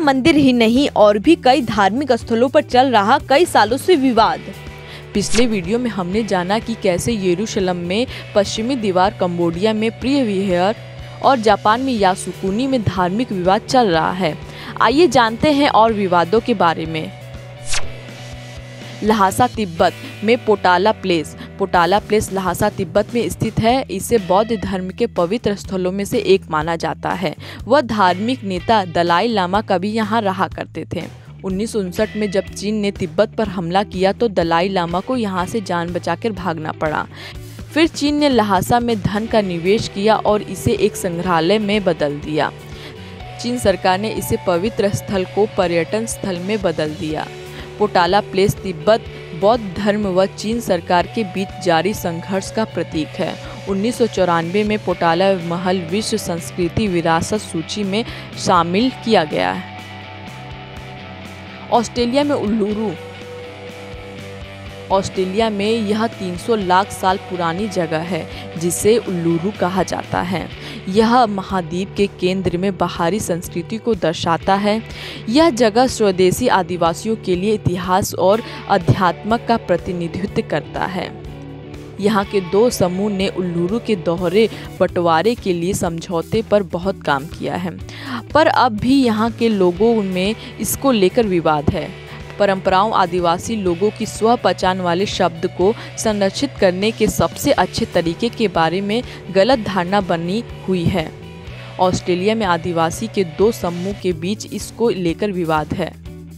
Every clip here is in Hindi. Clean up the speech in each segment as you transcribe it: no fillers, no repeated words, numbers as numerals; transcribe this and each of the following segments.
राम मंदिर ही नहीं और भी कई धार्मिक स्थलों पर चल रहा कई सालों से विवाद। पिछले वीडियो में हमने जाना कि कैसे यरूशलेम में पश्चिमी दीवार, कंबोडिया में प्रिय विहार और जापान में यासुकुनी में धार्मिक विवाद चल रहा है। आइए जानते हैं और विवादों के बारे में। ल्हासा तिब्बत में पोटाला प्लेस ल्हासा तिब्बत में स्थित है। इसे बौद्ध धर्म के पवित्र स्थलों में से एक माना जाता है। वह धार्मिक नेता दलाई लामा कभी यहाँ रहा करते थे। 1959 में जब चीन ने तिब्बत पर हमला किया तो दलाई लामा को यहाँ से जान बचाकर भागना पड़ा। फिर चीन ने ल्हासा में धन का निवेश किया और इसे एक संग्रहालय में बदल दिया। चीन सरकार ने इसे पवित्र स्थल को पर्यटन स्थल में बदल दिया। पोटाला प्लेस तिब्बत बौद्ध धर्म व चीन सरकार के बीच जारी संघर्ष का प्रतीक है। 1994 में पोटाला महल विश्व संस्कृति विरासत सूची में शामिल किया गया है। ऑस्ट्रेलिया में उल्लुरू में यह 300 लाख साल पुरानी जगह है जिसे उल्लुरू कहा जाता है। यह महाद्वीप के केंद्र में बाहरी संस्कृति को दर्शाता है। यह जगह स्वदेशी आदिवासियों के लिए इतिहास और अध्यात्म का प्रतिनिधित्व करता है। यहाँ के दो समूह ने उल्लुरू के दोहरे बंटवारे के लिए समझौते पर बहुत काम किया है, पर अब भी यहाँ के लोगों में इसको लेकर विवाद है। परंपराओं, आदिवासी लोगों की स्व पहचान वाले शब्द को संरक्षित करने के सबसे अच्छे तरीके के बारे में गलत धारणा बनी हुई है। ऑस्ट्रेलिया में आदिवासी के दो समूह के बीच इसको लेकर विवाद है।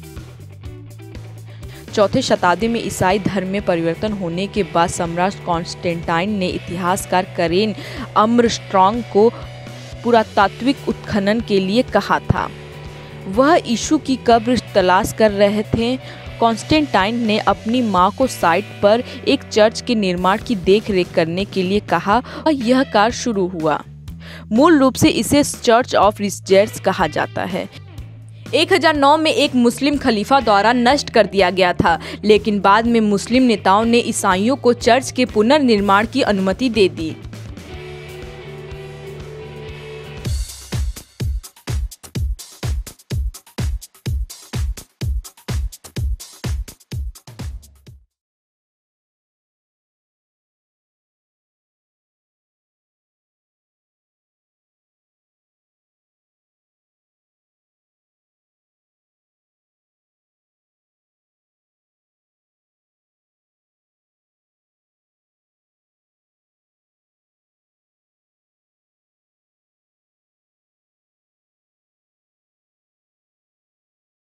4वीं शताब्दी में ईसाई धर्म में परिवर्तन होने के बाद सम्राट कॉन्स्टेंटाइन ने इतिहासकार करेन आर्मस्ट्रॉन्ग को पुरातात्विक उत्खनन के लिए कहा था। वह यीशु की कब्र तलाश कर रहे थे। कॉन्स्टेंटाइन ने अपनी मां को साइट पर एक चर्च के निर्माण की देखरेख करने के लिए कहा और यह कार्य शुरू हुआ। मूल रूप से इसे चर्च ऑफ रिजेंट्स कहा जाता है। 1009 में एक मुस्लिम खलीफा द्वारा नष्ट कर दिया गया था, लेकिन बाद में मुस्लिम नेताओं ने ईसाइयों को चर्च के पुनर्निर्माण की अनुमति दे दी।